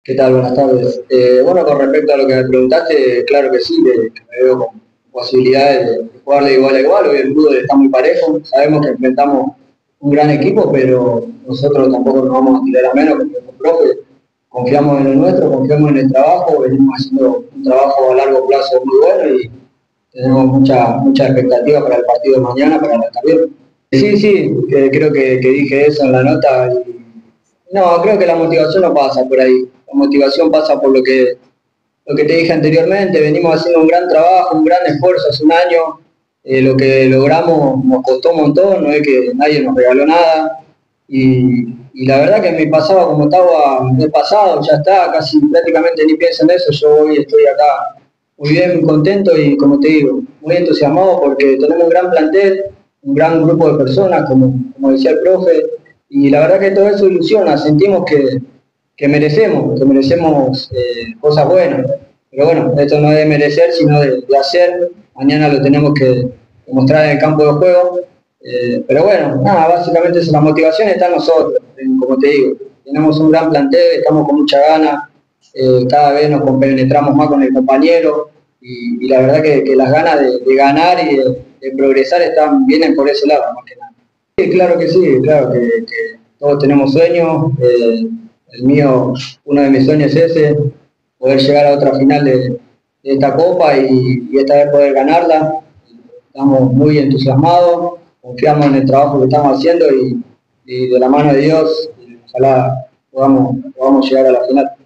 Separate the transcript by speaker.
Speaker 1: ¿Qué tal? Buenas tardes. Bueno, con respecto a lo que me preguntaste, claro que sí, que me veo con posibilidades de jugar de igual a igual. Hoy el fútbol está muy parejo, sabemos que enfrentamos un gran equipo, pero nosotros tampoco nos vamos a tirar a menos, porque como profe confiamos en el nuestro, confiamos en el trabajo, venimos haciendo un trabajo a largo plazo muy bueno y tenemos mucha expectativa para el partido de mañana, para la bien. Sí, sí, creo que dije eso en la nota. No, creo que la motivación no pasa por ahí. La motivación pasa por lo que te dije anteriormente. Venimos haciendo un gran trabajo, un gran esfuerzo hace un año. Lo que logramos nos costó un montón, no es que nadie nos regaló nada. Y la verdad que me pasaba como estaba el pasado, ya está, casi prácticamente ni pienso en eso. Yo hoy estoy acá muy bien, contento y como te digo, muy entusiasmado porque tenemos un gran plantel, un gran grupo de personas, como decía el profe, y la verdad que todo eso ilusiona, sentimos que merecemos cosas buenas. Pero bueno, esto no es de merecer, sino de hacer. Mañana lo tenemos que mostrar en el campo de juego. Pero bueno, nada, básicamente la motivación está en nosotros, como te digo. Tenemos un gran plantel, estamos con mucha gana, cada vez nos compenetramos más con el compañero y la verdad que las ganas de ganar y de progresar vienen por ese lado, más que nada. Sí, claro que todos tenemos sueños. El mío, uno de mis sueños es ese, poder llegar a otra final de esta copa y esta vez poder ganarla. Estamos muy entusiasmados, confiamos en el trabajo que estamos haciendo y de la mano de Dios, ojalá podamos llegar a la final.